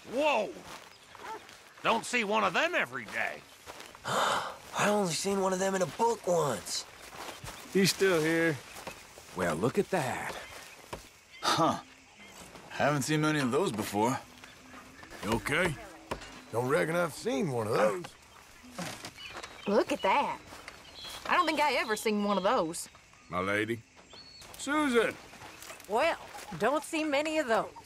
Whoa! Don't see one of them every day. I only seen one of them in a book once. He's still here. Well, look at that. Huh. Haven't seen many of those before. You okay? Don't reckon I've seen one of those. Look at that. I don't think I ever seen one of those. My lady. Susan! Well, don't see many of those.